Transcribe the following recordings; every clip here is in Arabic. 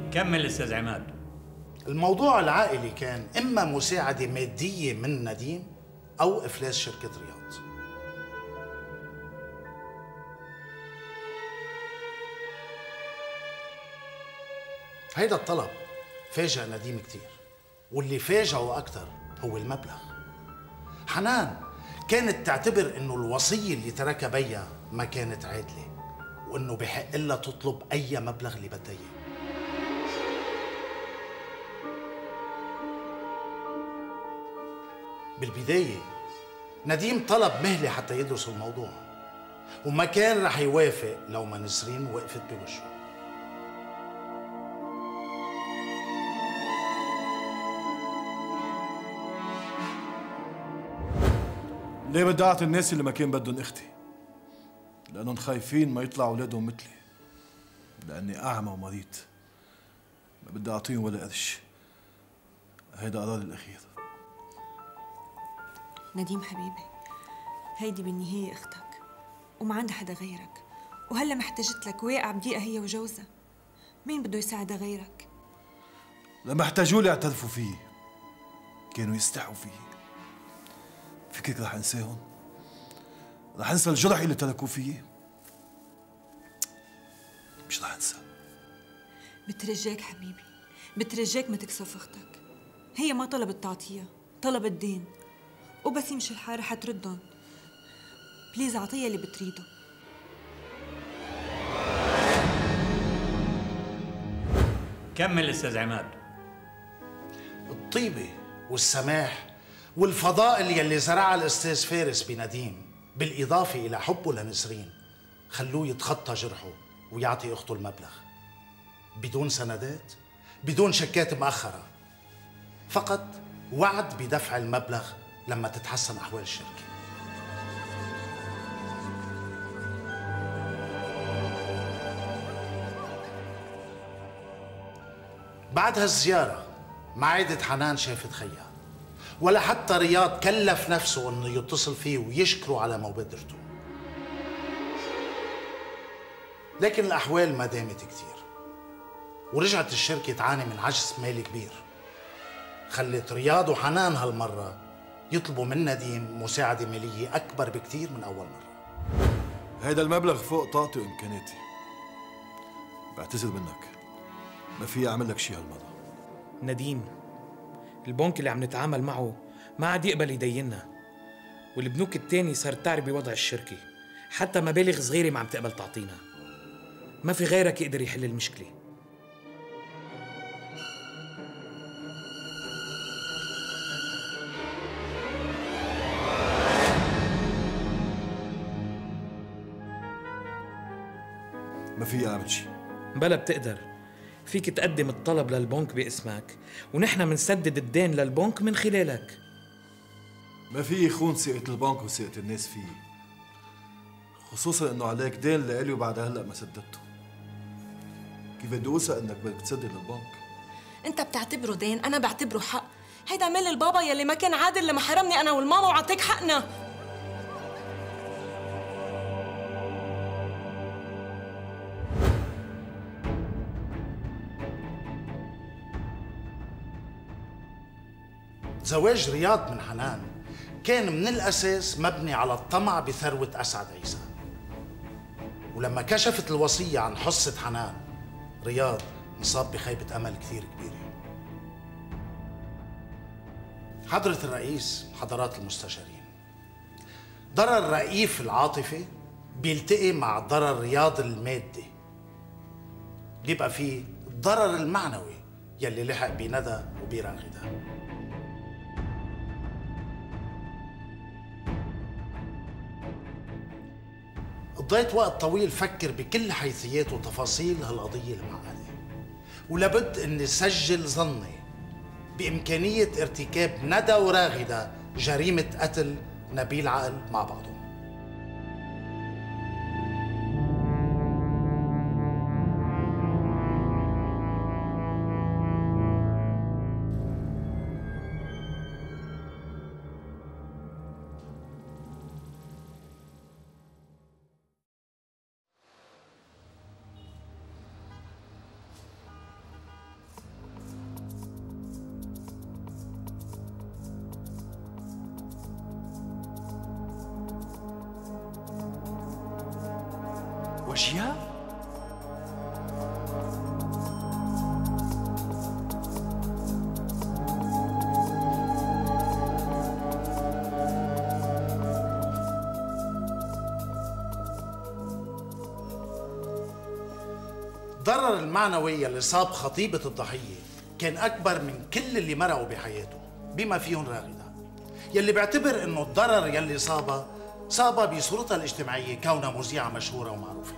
كمل استاذ عماد. الموضوع العائلي كان إما مساعدة مادية من نديم أو إفلاس شركة رياض. هيدا الطلب فاجأ نديم كتير، واللي فاجأه أكتر هو المبلغ. حنان كانت تعتبر إنه الوصية اللي تركها بيها ما كانت عادلة، وإنه بحق لها تطلب أي مبلغ اللي بدها إياه. بالبداية نديم طلب مهلة حتى يدرس الموضوع، وما كان رح يوافق لو ما نسرين وقفت بوجهه. ليه بدي أعطي الناس اللي ما كان بدهم أختي؟ لأنهم خايفين ما يطلعوا أولادهم مثلي، لأني أعمى ومريض. ما بدي أعطيهم ولا قرش. هيدا قراري الأخير. نديم حبيبي، هيدي بالنهاية أختك وما عندها حدا غيرك، وهلا ما احتجت لك واقع بضيقة هي وجوزها. مين بده يساعدها غيرك؟ لما احتاجوا لي اعترفوا فيي، كانوا يستحوا فيي. فكرك رح انساهم؟ رح انسى الجرح اللي تركوه فيي؟ مش رح انسى. بترجاك حبيبي، بترجاك ما تكسف اختك. هي ما طلبت تعطيها، طلبت دين، وبس يمشي الحال رح تردهم. بليز اعطيها اللي بتريده. كمل استاذ عماد. الطيبة والسماح والفضائل يلي زرعها الأستاذ فارس بنديم، بالإضافة إلى حبه لنسرين، خلوه يتخطى جرحه ويعطي أخته المبلغ بدون سندات، بدون شيكات مأخرة، فقط وعد بدفع المبلغ لما تتحسن أحوال الشركة. بعد هالزيارة ما عادت حنان شافت خيها، ولا حتى رياض كلف نفسه انه يتصل فيه ويشكره على مبادرته. لكن الأحوال ما دامت كتير، ورجعت الشركة تعاني من عجز مالي كبير، خلت رياض وحنان هالمرة يطلبوا من نديم مساعدة مالية أكبر بكتير من أول مرة. هيدا المبلغ فوق طاقتي وإمكانياتي. بعتذر منك، ما في أعمل لك شي هالمرة. نديم، البنك اللي عم نتعامل معه ما عاد يقبل يديننا، والبنوك التاني صارت تعرف بوضع الشركة، حتى مبالغ صغيرة ما عم تقبل تعطينا. ما في غيرك يقدر يحل المشكلة. ما في أعمل شي. بلا بتقدر. فيك تقدم الطلب للبنك باسمك، ونحن منسدد الدين للبنك من خلالك. ما في يخون ثقة البنك وثقة الناس فيي، خصوصا انه عليك دين لإلي وبعد هلا ما سددته. كيف بدي اوثق انك بدك تسدد للبنك؟ انت بتعتبره دين، انا بعتبره حق. هيدا مال البابا يلي ما كان عادل لما حرمني انا والماما وعطيك حقنا. زواج رياض من حنان كان من الأساس مبني على الطمع بثروة أسعد عيسى، ولما كشفت الوصية عن حصة حنان، رياض انصاب بخيبة أمل كثير كبيرة. حضرة الرئيس، حضرات المستشارين، ضرر رئيف العاطفة بيلتقي مع ضرر رياض المادي، بيبقى فيه الضرر المعنوي يلي لحق بندى وبراغدة. قضيت وقت طويل فكر بكل حيثيات وتفاصيل هالقضية المعقدة، ولابد اني سجل ظني بإمكانية ارتكاب ندى وراغدة جريمة قتل نبيل عقل مع بعضهم. جياب؟ الضرر المعنوي اللي صاب خطيبة الضحية كان أكبر من كل اللي مرقوا بحياته بما فيهم راغدة، يلي بيعتبر إنه الضرر يلي صابها بصورتها الاجتماعية كونها مذيعة مشهورة ومعروفة.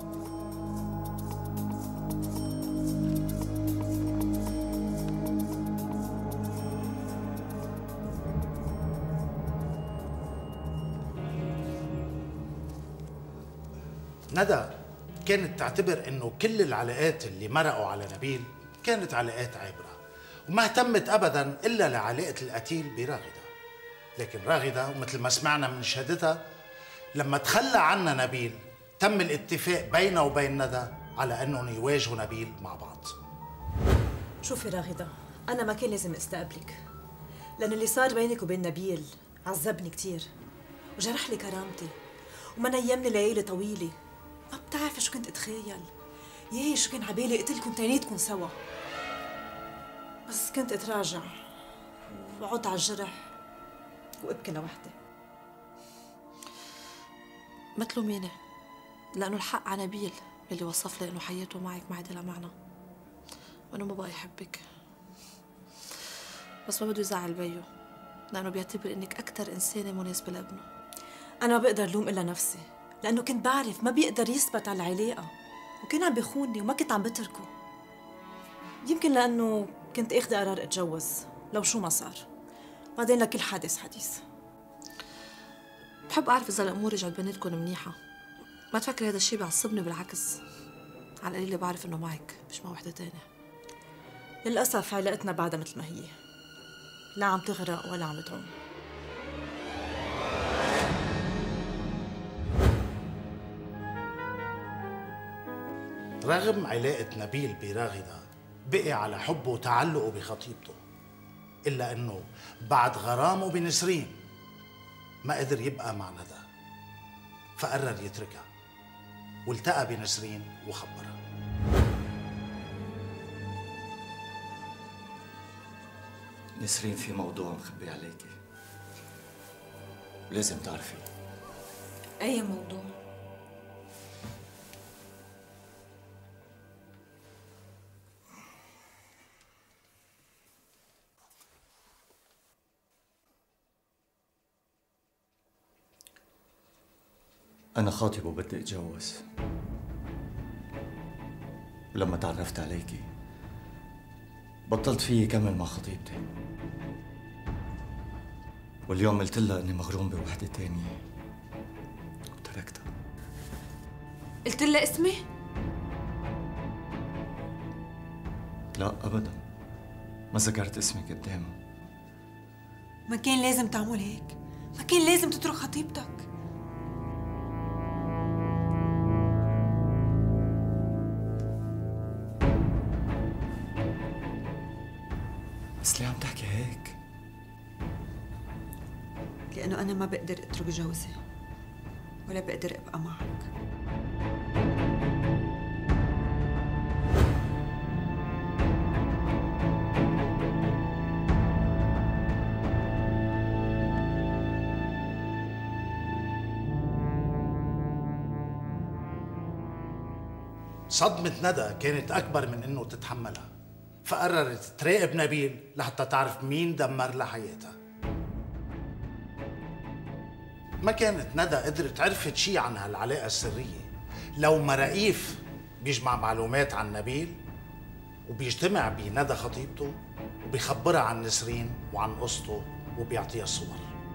ندى كانت تعتبر انه كل العلاقات اللي مرقوا على نبيل كانت علاقات عابرة، وما اهتمت ابدا الا لعلاقة القتيل براغدة. لكن راغدة ومثل ما سمعنا من شهادتها لما تخلى عنا نبيل تم الاتفاق بينه وبين ندى على انهم يواجهوا نبيل مع بعض. شوفي راغدة، انا ما كان لازم استقبلك، لأن اللي صار بينك وبين نبيل عذبني كتير وجرح لي كرامتي وما نيمني ليالي طويلة. ما بتعرفي شو كنت اتخيل، ياي شو كان عبالي قتلكم تانيتكم سوا. بس كنت اتراجع وعود على الجرح وابكي لوحدي. ما تلوميني، لأنه الحق على نبيل اللي وصف لي إنه حياته معك ما عدلها معنا، وإنه ما بقى يحبك. بس ما بده يزعل بيه، لأنه بيعتبر إنك أكتر إنسانة مناسبة لابنه. أنا ما بقدر لوم إلا نفسي، لأنه كنت بعرف ما بيقدر يثبت على العلاقة وكان عم بيخونني وما كنت عم بتركه. يمكن لأنه كنت اخذ قرار اتجوز لو شو ما صار، بعدين لكل حادث حديث. بحب أعرف إذا الأمور رجعت بيناتكم منيحة. ما تفكري هذا الشيء بيعصبني، بالعكس على القليل بعرف إنه معك مش مع وحدة تانية. للأسف علاقتنا بعدها مثل ما هي، لا عم تغرق ولا عم تعوم. رغم علاقة نبيل براغدة بقي على حبه وتعلقه بخطيبته، إلا أنه بعد غرامه بنسرين ما قدر يبقى مع ندى، فقرر يتركها والتقى بنسرين وخبرها. نسرين، في موضوع مخبي عليكي لازم تعرفي. أي موضوع؟ أنا خاطب وبدي أتجوز. ولما تعرفت عليكي بطلت فيي كمل مع خطيبتي، واليوم قلت لها إني مغروم بوحدة تانية وتركتها. قلت لها اسمي؟ لا أبدا، ما ذكرت اسمك قدامها. ما كان لازم تعمل هيك، ما كان لازم تترك خطيبتك. بس ليه عم تحكي هيك؟ لأنه أنا ما بقدر أترك جوزي ولا بقدر أبقى معك. صدمة ندى كانت أكبر من إنه تتحملها، فقررت تراقب نبيل لحتى تعرف مين دمر لها حياتها. ما كانت ندى قدرت عرفت شي عن هالعلاقة السرية لو ما رئيف بيجمع معلومات عن نبيل وبيجتمع بندى خطيبته وبيخبرها عن نسرين وعن قصته وبيعطيها الصور.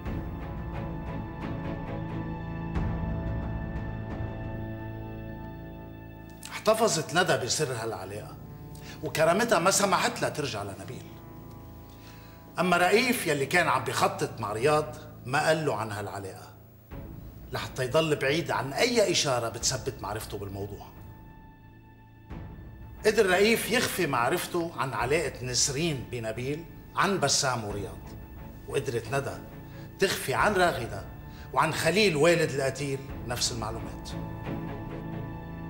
احتفظت ندى بسر هالعلاقة وكرامتها ما سمحت لها ترجع لنبيل. أما رئيف يلي كان عم بيخطط مع رياض ما قال له عن هالعلاقة لحتى يضل بعيد عن أي إشارة بتثبت معرفته بالموضوع. قدر رئيف يخفي معرفته عن علاقة نسرين بنبيل عن بسام ورياض، وقدرت ندى تخفي عن راغدة وعن خليل والد القتيل نفس المعلومات.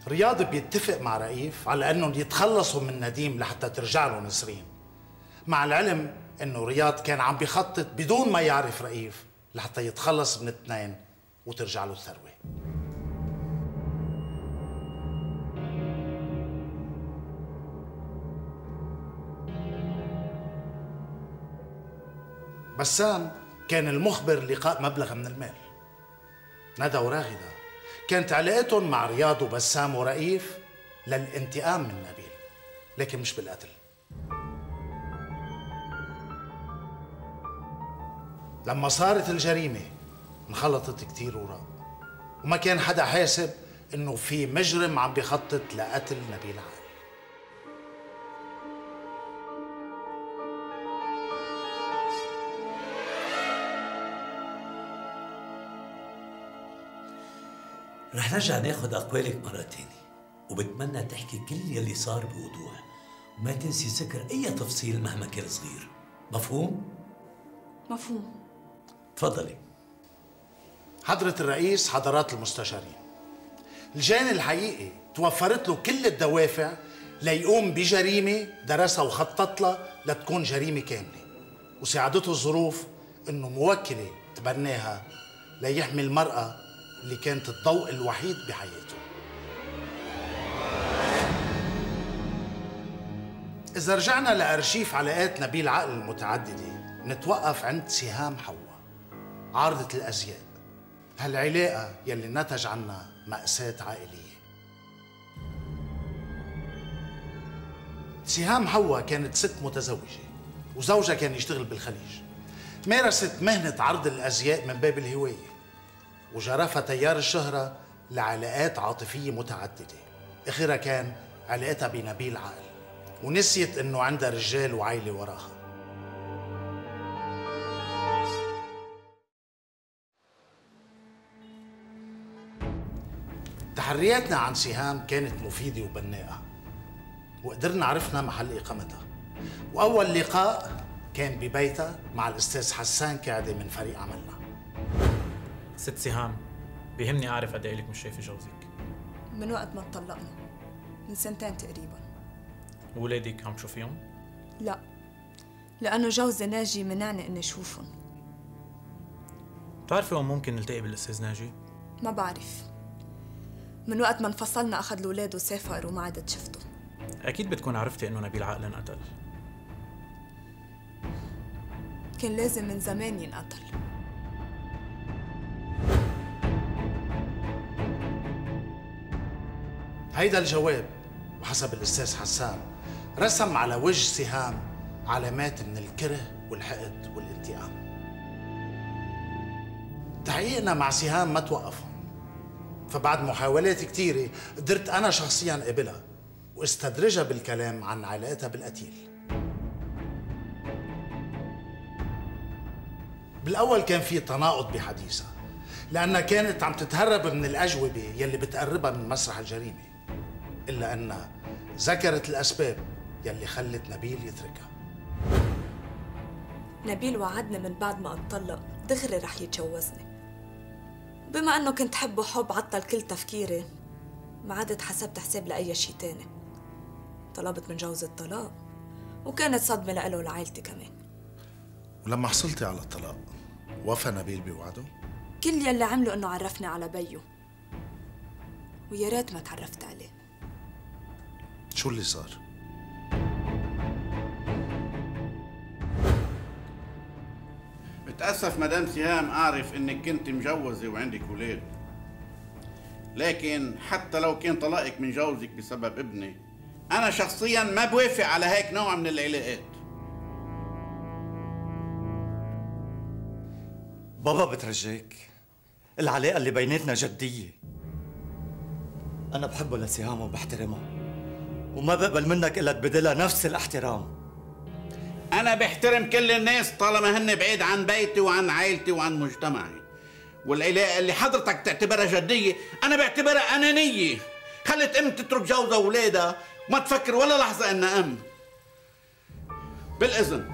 رياض بيتفق مع رئيف على انهم يتخلصوا من نديم لحتى ترجع له نسرين، مع العلم انه رياض كان عم بيخطط بدون ما يعرف رئيف لحتى يتخلص من الاثنين وترجع له الثروه. بسام كان المخبر لقاء مبلغ من المال. ندى وراغدة كانت علاقتهم مع رياض وبسام ورئيف للانتقام من نبيل، لكن مش بالقتل. لما صارت الجريمة انخلطت كتير وراء، وما كان حدا حاسب انه في مجرم عم بيخطط لقتل نبيل عقل. رح نرجع ناخد أقوالك مرة تانية، وبتمنى تحكي كل يلي صار بوضوح، وما تنسي ذكر أي تفصيل مهما كان صغير. مفهوم؟ مفهوم. تفضلي. حضرة الرئيس، حضرات المستشارين، الجاني الحقيقي توفرت له كل الدوافع ليقوم بجريمة درسها وخطط لها لتكون جريمة كاملة، وساعدته الظروف إنه موكلة تبناها ليحمي المرأة اللي كانت الضوء الوحيد بحياته. إذا رجعنا لأرشيف علاقات نبيل عقل المتعددة نتوقف عند سهام حواء عارضة الأزياء، هالعلاقة يلي نتج عنها مأساة عائلية. سهام حواء كانت ست متزوجة وزوجها كان يشتغل بالخليج. مارست مهنة عرض الأزياء من باب الهواية، وجرفها تيار الشهرة لعلاقات عاطفية متعددة، آخرها كان علاقتها بنبيل عقل، ونسيت إنه عندها رجال وعائلة وراها. تحرياتنا عن سهام كانت مفيدة وبناءة، وقدرنا عرفنا محل إقامتها، وأول لقاء كان ببيتها مع الأستاذ حسان كعدة من فريق عملنا. ست سهام، بيهمني أعرف قد إيه لك مش شايفة جوزك؟ من وقت ما اتطلقنا، من سنتين تقريبا. وولادك عم تشوفيهم؟ لا، لأنه جوزي ناجي منعني إني أشوفهم. بتعرفي وين ممكن نلتقي بالأستاذ ناجي؟ ما بعرف، من وقت ما انفصلنا أخذ الولاد وسافر وما عدت شفته. أكيد بتكون عرفتي إنه نبيل عقل انقتل. كان لازم من زمان ينقتل. هيدا الجواب وحسب الأستاذ حسان رسم على وجه سهام علامات من الكره والحقد والانتقام. تحقيقنا مع سهام ما توقف، فبعد محاولات كثيرة قدرت أنا شخصياً قابلها واستدرجها بالكلام عن علاقتها بالقتيل. بالأول كان في تناقض بحديثها، لأنها كانت عم تتهرب من الأجوبة يلي بتقربها من مسرح الجريمة، إلا أنها ذكرت الأسباب يلي خلت نبيل يتركها. نبيل وعدني من بعد ما اتطلق دغري رح يتجوزني، بما أنه كنت حبه حب عطل كل تفكيري، ما عدت حسبت حساب لأي شي تاني. طلبت من جوزي الطلاق، وكانت صدمة لإله ولعائلتي كمان. ولما حصلتي على الطلاق وفى نبيل بوعده؟ كل يلي عمله إنه عرفني على بيو، ويا ريت ما تعرفت عليه. شو اللي صار؟ بتأسف مدام سهام أعرف إنك كنت مجوزة وعندك أولاد، لكن حتى لو كان طلاقك من جوزك بسبب ابني، أنا شخصياً ما بوافق على هيك نوع من العلاقات. بابا بترجاك، العلاقة اللي بيناتنا جدية. أنا بحبه لسهام وبحترمها، وما بقبل منك إلا تبدلها نفس الاحترام. أنا بحترم كل الناس طالما هن بعيد عن بيتي وعن عائلتي وعن مجتمعي، والعلاقة اللي حضرتك تعتبرها جدية أنا بعتبرها أنانية. خلت أم تترك جوزها وولادها وما تفكر ولا لحظة إنها أم. بالإذن.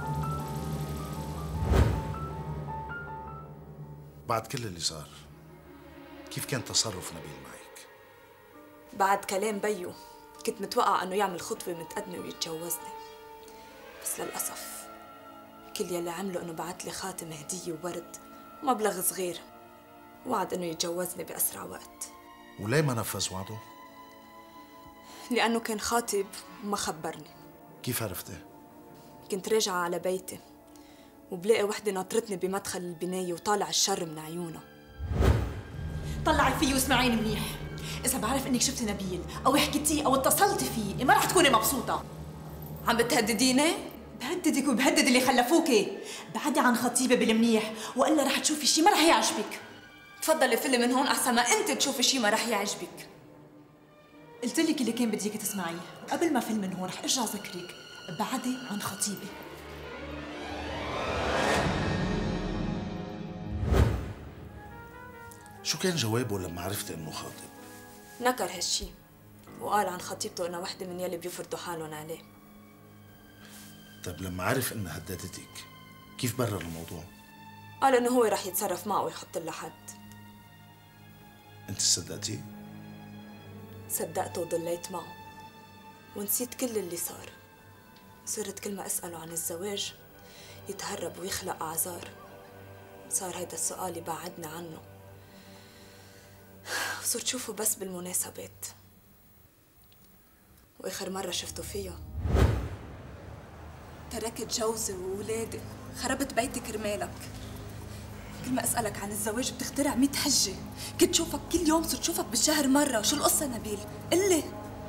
بعد كل اللي صار كيف كان تصرف نبيل معك؟ بعد كلام بيو كنت متوقع انه يعمل خطوة متقدمة ويتجوزني، بس للأسف كل يلي عمله انه بعت لي خاتم هدية وورد ومبلغ صغير، وعد انه يتجوزني بأسرع وقت. وليه ما نفذ وعده؟ لأنه كان خاطب وما خبرني. كيف عرفتي؟ كنت راجعة على بيتي وبلاقي وحدة ناطرتني بمدخل البناية وطالع الشر من عيونها. طلعي فيه واسمعيني منيح، إذا بعرف إنك شفتي نبيل أو حكيتيه أو اتصلتي فيه ما رح تكوني مبسوطة. عم بتهدديني؟ بهددك وبهدد اللي خلفوكي. بعدي عن خطيبة بالمنيح وإلا رح تشوفي شي ما رح يعجبك. تفضلي فلي من هون أحسن ما أنت تشوفي شي ما رح يعجبك. قلت لك اللي كان بديك تسمعيه، وقبل ما فل من هون رح ارجع ذكرك، بعدي عن خطيبة. شو كان جوابه لما عرفتي انه خاطب؟ نكر هالشي وقال عن خطيبته انها وحده من يلي بيفرضوا حالهم عليه. طيب لما عرف انها هددتك كيف برر الموضوع؟ قال انه هو رح يتصرف معه ويحط لها حد. انت صدقتيه؟ صدقته وضليت معه ونسيت كل اللي صار. صرت كل ما اساله عن الزواج يتهرب ويخلق اعذار. صار هيدا السؤال يبعدني عنه وصرت شوفه بس بالمناسبات، واخر مره شفته فيها تركت جوزي وولادي، خربت بيتي كرمالك. كل ما اسالك عن الزواج بتخترع 100 حجه. كنت شوفك كل يوم، صرت شوفك بالشهر مره. شو القصه نبيل؟ قلي.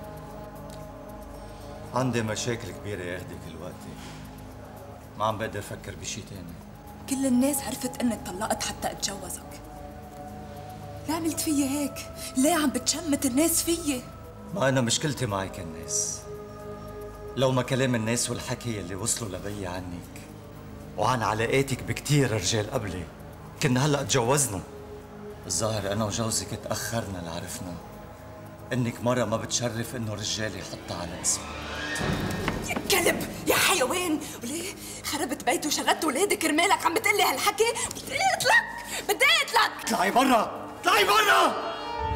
عندي مشاكل كبيره يا اختي كل وقت، ما عم بقدر افكر بشي تاني. كل الناس عرفت انك طلقت حتى اتجوزك. ليه عملت فيي هيك؟ ليه عم بتشمت الناس فيي؟ ما انا مشكلتي معك الناس. لو ما كلام الناس والحكي اللي وصلوا لبي عنك وعن علاقاتك بكتير رجال قبلي كنا هلا تجوزنا. الظاهر انا وجوزك تاخرنا لعرفنا انك مره ما بتشرف انه رجال يحطها على اسمه. يا كلب يا حيوان، وليه خربت بيتي وشردت ولادي كرمالك عم بتقلي هالحكي؟ بدي اقتلك. اطلعي برا، اطلعي برا.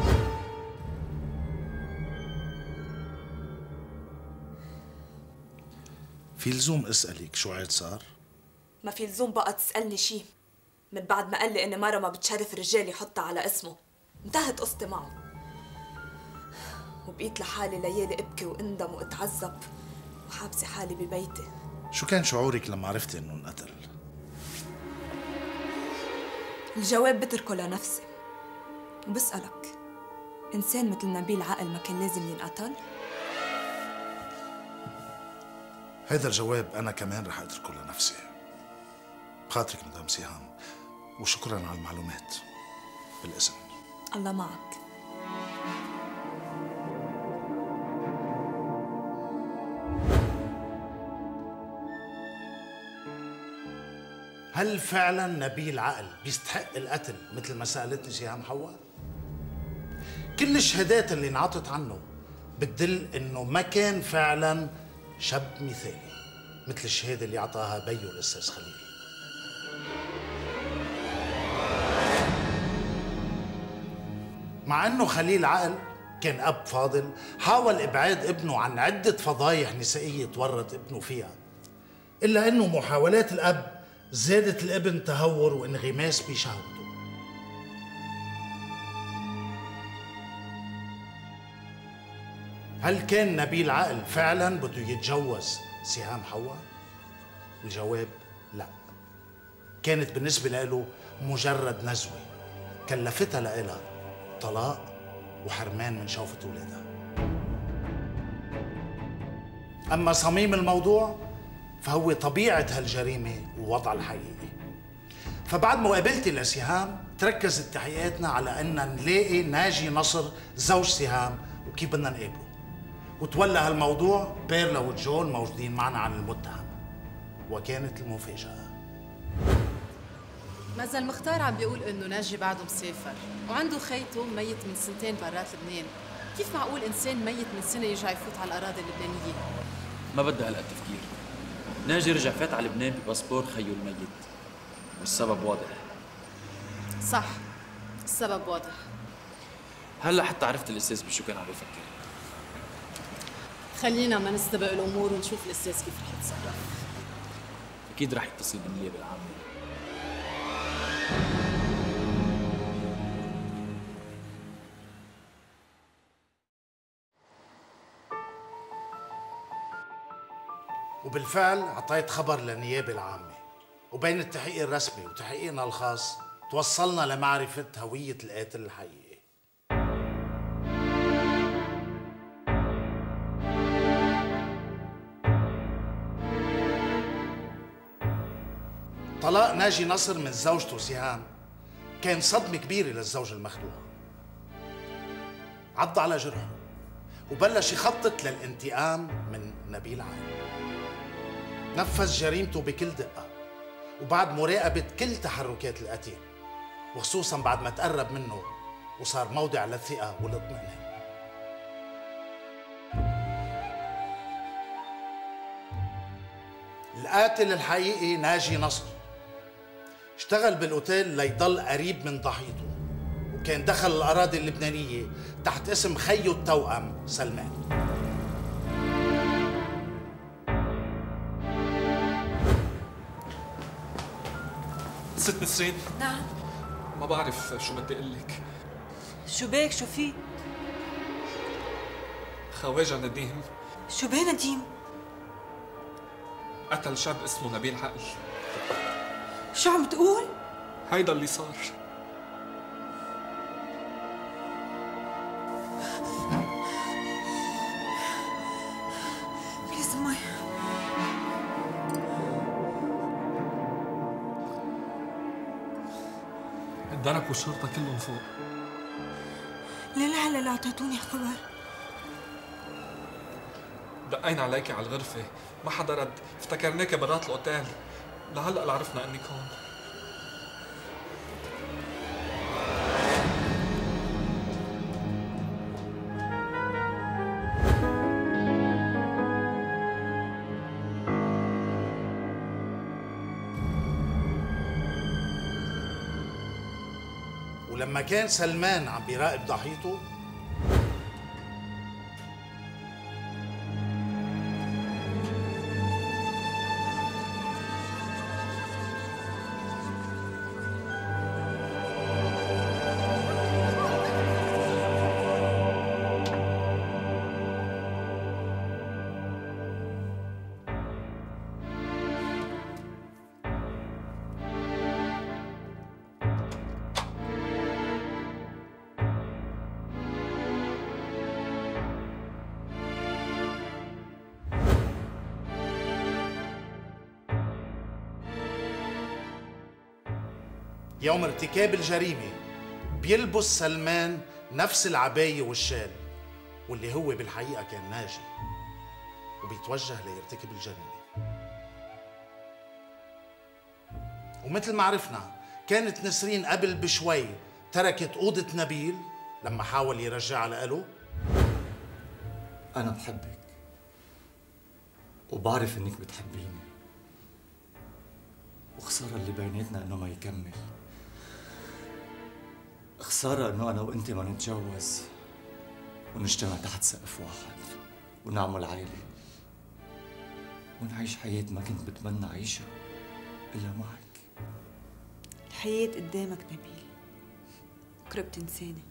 في لزوم اسالك شو عاد صار؟ ما في لزوم بقى تسالني شي. من بعد ما قال لي اني مره ما بتشرف رجال يحطها على اسمه انتهت قصتي معه، وبقيت لحالي ليالي ابكي واندم واتعذب وحابسه حالي ببيتي. شو كان شعورك لما عرفتي انه انقتل؟ الجواب بتركه لنفسي وبسألك، إنسان مثل نبيل عقل ما كان لازم ينقتل؟ هذا الجواب أنا كمان رح أتركه لنفسي. بخاطرك مدام سهام، وشكراً على المعلومات. بالإذن. الله معك. هل فعلاً نبيل عقل بيستحق القتل مثل ما سألتني سهام حواء؟ كل الشهادات اللي انعطت عنه بتدل إنه ما كان فعلاً شاب مثالي مثل الشهادة اللي أعطاها بيو الأستاذ خليل. مع إنه خليل عقل كان أب فاضل حاول إبعاد ابنه عن عدة فضايح نسائية تورط ابنه فيها، إلا إنه محاولات الأب زادت الابن تهور وانغماس بشهوته. هل كان نبيل عقل فعلا بده يتجوز سهام حواء؟ الجواب لا. كانت بالنسبة له مجرد نزوة كلفتها لها طلاق وحرمان من شوفة ولادها. أما صميم الموضوع فهو طبيعة هالجريمة ووضعها الحقيقي. فبعد مقابلتي لسهام تركزت تحقيقاتنا على أن نلاقي ناجي نصر زوج سهام وكيف بدنا نقابله، وتولى هالموضوع بيرلا وجول موجودين معنا عن المتهم. وكانت المفاجأة مازال المختار عم بيقول انه ناجي بعده مسافر وعنده خيته ميت من سنتين برات لبنان. كيف معقول انسان ميت من سنه يرجع يفوت على الاراضي اللبنانيه؟ ما بدها هالقد تفكير. ناجي رجع فات على لبنان بباسبور خيو الميت، والسبب واضح. صح، السبب واضح. هلا حتى عرفت الاستاذ بشو كان عم بفكر. خلينا ما نستبق الامور ونشوف الاستاذ كيف رح يتصرف. اكيد رح يتصل بالنيابه العامه. وبالفعل اعطيت خبر للنيابه العامه، وبين التحقيق الرسمي وتحقيقنا الخاص توصلنا لمعرفه هويه القاتل الحقيقي. طلاق ناجي نصر من زوجته سهام كان صدمة كبيرة للزوج المخدوع. عض على جرحه وبلش يخطط للانتقام من نبيل عادل. نفذ جريمته بكل دقة وبعد مراقبة كل تحركات القتيل، وخصوصا بعد ما تقرب منه وصار موضع للثقة والاطمئنان. القاتل الحقيقي ناجي نصر اشتغل بالاوتيل ليضل قريب من ضحيته، وكان دخل الاراضي اللبنانيه تحت اسم خيه التوأم سلمان. ست نسرين، نعم. ما بعرف شو بدي اقول لك. شو بك؟ شو في؟ خواجة نديم. شو بيه نديم؟ قتل شاب اسمه نبيل عقل. شو عم تقول؟ هيدا اللي صار. بليز مي. الدرك والشرطة كلهم فوق. ليه هلا اللي اعطيتوني خبر؟ دقينا عليكي على الغرفة، ما حدا رد، افتكرناكي برات الاوتيل، لهلا عرفنا انك هون. ولما كان سلمان عم بيراقب ضحيته يوم ارتكاب الجريمة بيلبس سلمان نفس العباية والشال واللي هو بالحقيقة كان ناجي، وبيتوجه ليرتكب الجريمة. ومثل ما عرفنا كانت نسرين قبل بشوي تركت أوضة نبيل لما حاول يرجعها لإله. أنا بحبك وبعرف إنك بتحبيني، وخسارة اللي بيناتنا إنه ما يكمل. خسارة إنه أنا وأنت ما نتجوز ونجتمع تحت سقف واحد ونعمل عائلة ونعيش حياة ما كنت بتمنى أعيشها إلا معك. الحياة قدامك نبيل، قرب تنساني.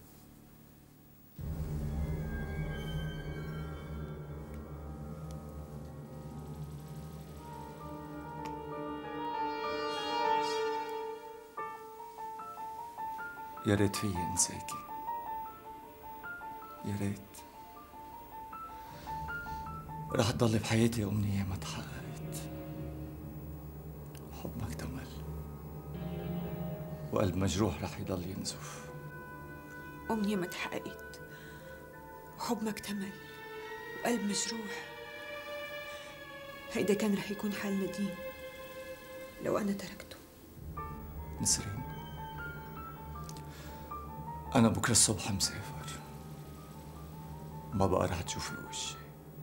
يا ريت فيي انساكي، يا ريت. رح تضل بحياتي أمنية ما تحققت، حب ما اكتمل، وقلب مجروح رح يضل ينزف. أمنية ما تحققت وحب ما اكتمل وقلب مجروح، هيدا كان رح يكون حال نديم لو أنا تركته. نسرين، أنا بكرة الصبح مسافر، ما بقى رح تشوفي وشي.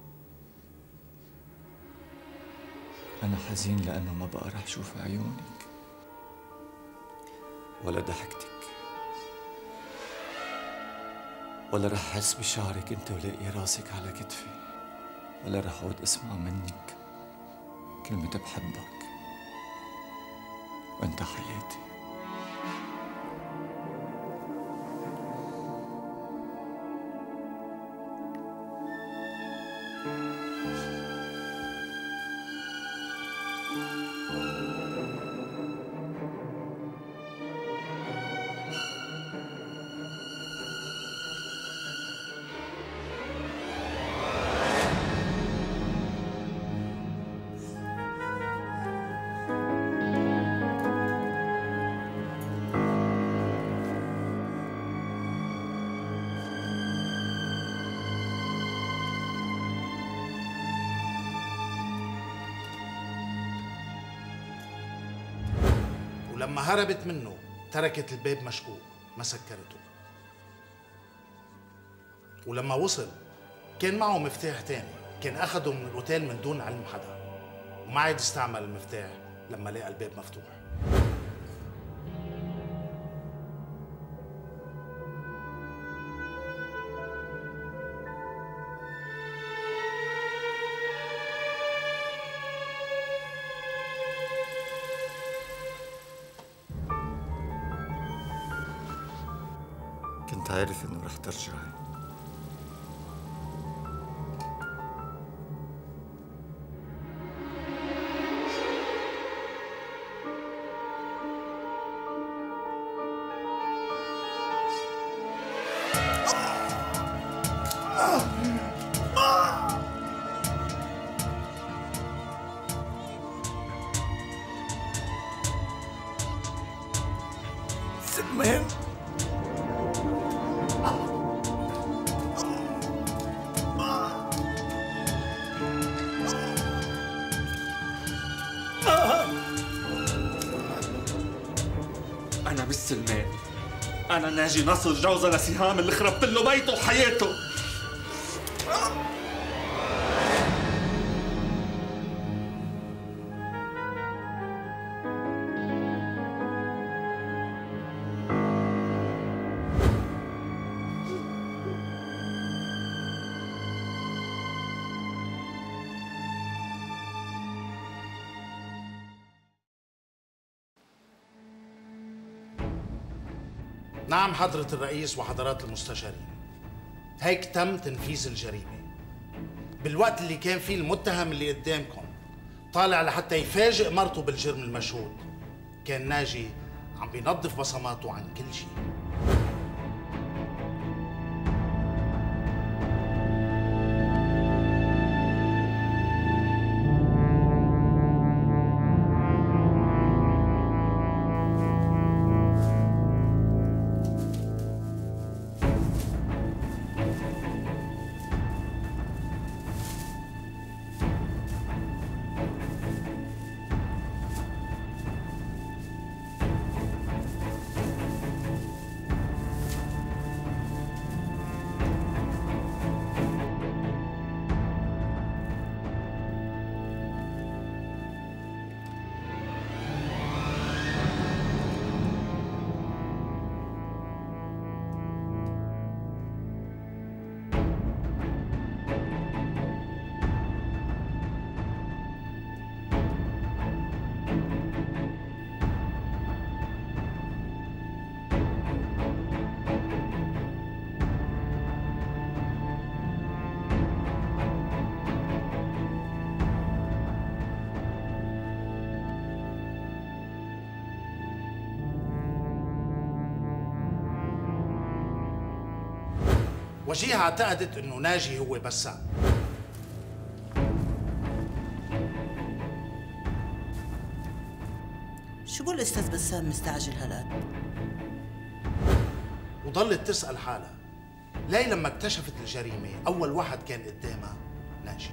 أنا حزين لأنه ما بقى رح شوف عيونك ولا ضحكتك ولا رح أحس بشعرك أنت ولاقي راسك على كتفي، ولا رح أعود أسمع منك كلمة بحبك وأنت حياتي. ولما هربت منه تركت الباب مشقوق ما سكرته. ولما وصل كان معه مفتاح تاني كان أخده من الأوتيل من دون علم حدا، وما عاد استعمل المفتاح لما لقى الباب مفتوح. كنت عارف إنه رح ترجعي. سلمان أنا مش سلمان، أنا ناجي نصر جوزة لسهام اللي خربت له بيته وحياته. نعم حضرة الرئيس وحضرات المستشارين، هيك تم تنفيذ الجريمة بالوقت اللي كان فيه المتهم اللي قدامكم طالع لحتى يفاجئ مرته بالجرم المشهود. كان ناجي عم بينظف بصماته عن كل شيء. وجيهة اعتقدت انه ناجي هو بسام. شو بقول الاستاذ بسام مستعجل هالقد؟ وضلت تسأل حالها ليه لما اكتشفت الجريمة أول واحد كان قدامها ناجي.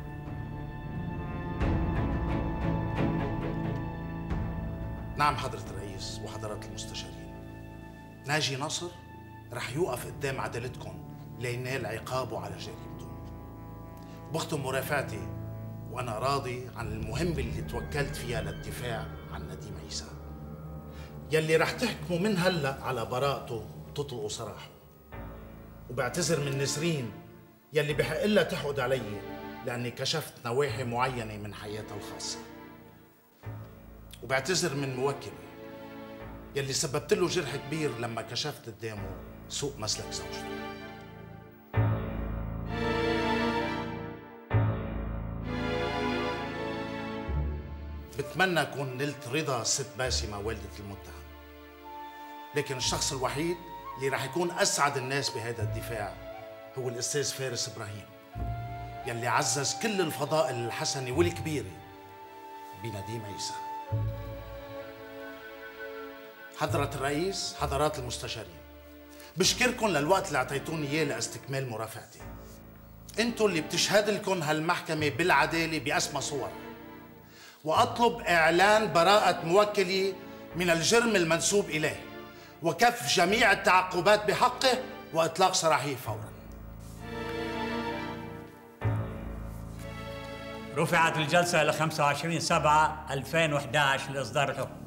نعم حضرة الرئيس وحضرات المستشارين، ناجي نصر رح يوقف قدام عدالتكم لينال عقابه على جريمته. بختم مرافعتي وأنا راضي عن المهمة اللي توكلت فيها للدفاع عن نديم عيسى، يلي رح تحكموا من هلأ على براءته وتطلقوا سراحه. وبعتذر من نسرين يلي بحق لها تحقد علي لأني كشفت نواحي معينة من حياتها الخاصة. وبعتذر من موكلي يلي سببت له جرح كبير لما كشفت قدامه سوء مسلك زوجته. بتمنى أكون نلت رضا الست باسمة والدة المتهم، لكن الشخص الوحيد اللي رح يكون أسعد الناس بهذا الدفاع هو الأستاذ فارس إبراهيم يلي عزز كل الفضائل الحسنة والكبيرة بنديم عيسى. حضرة الرئيس، حضرات المستشارين، بشكركم للوقت اللي اعطيتوني اياه لاستكمال مرافعتي. انتوا اللي بتشهد لكم هالمحكمة بالعدالة بأسمى صور، وأطلب إعلان براءة موكلي من الجرم المنسوب إليه وكف جميع التعقبات بحقه وإطلاق سراحه فوراً. رفعت الجلسة إلى 25/7/2011 لإصدار الحكم.